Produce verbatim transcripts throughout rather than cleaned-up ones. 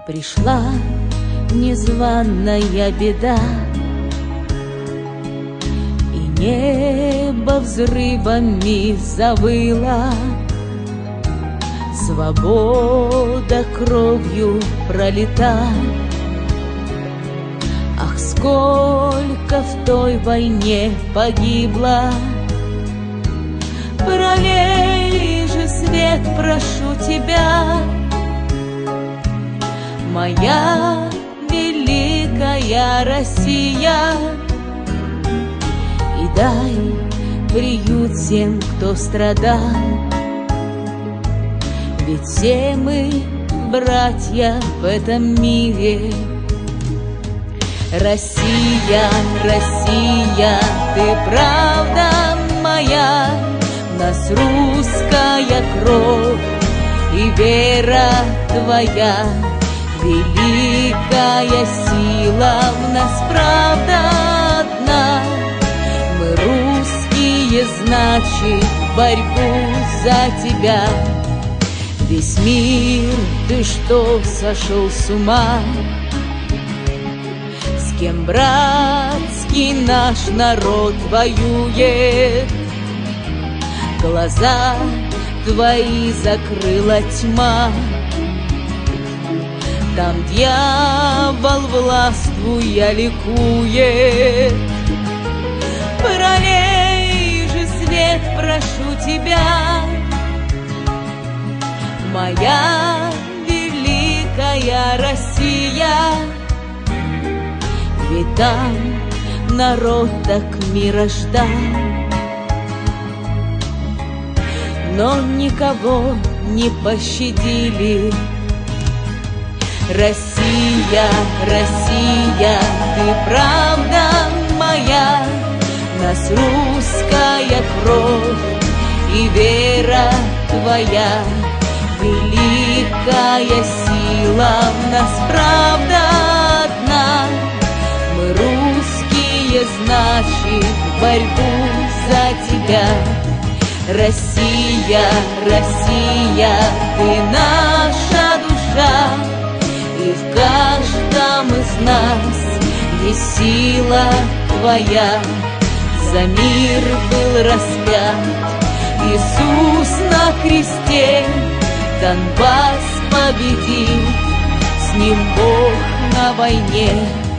Пришла незваная беда, и небо взрывами завыло. Свобода кровью пролита. Ах, сколько в той войне погибло! Пролей же свет, прошу тебя, моя великая Россия, и дай приют всем, кто страдал. Ведь все мы братья в этом мире. Россия, Россия, ты правда моя, в нас русская кровь и вера твоя. Великая сила в нас, правда одна. Мы русские, значит, борьбу за тебя. Весь мир, ты что, сошел с ума? С кем братский наш народ воюет? Глаза твои закрыла тьма. Там дьявол, властвуя, ликует. Пролей же свет, прошу тебя, моя великая Россия. Ведь там народ так мира ждал, но никого не пощадили. Россия, Россия, ты правда моя, в нас русская кровь и вера твоя. Великая сила в нас, правда одна. Мы русские, значит, борьбу за тебя. Россия, Россия, ты наша душа, и в каждом из нас есть сила твоя. За мир был распят Иисус на кресте, Донбасс победил, с ним Бог на войне.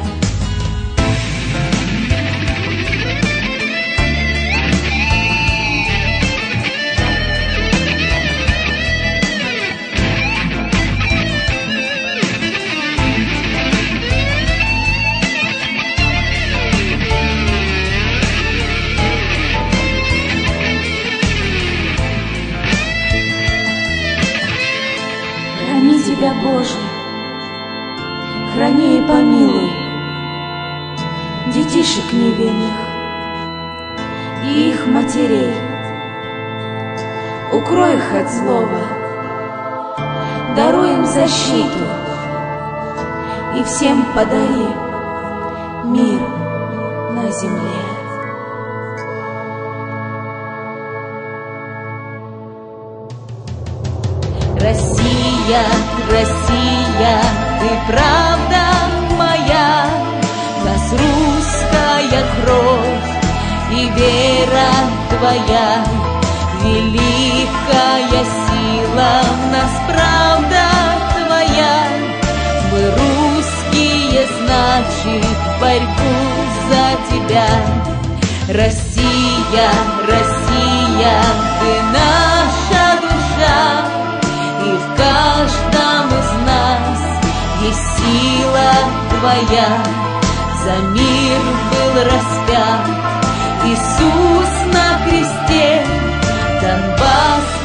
Храни тебя, Боже, храни и помилуй детишек невинных и их матерей. Укрой их от злого, даруй им защиту и всем подари мир на земле. Россия, Россия, ты правда моя, в нас русская кровь и вера твоя. Великая сила в нас, правда твоя. Мы русские, значит, борьбу за тебя. Россия, Россия, ты наша душа, и в каждом из нас есть сила твоя. За мир был распят Иисус на кресте, Донбасс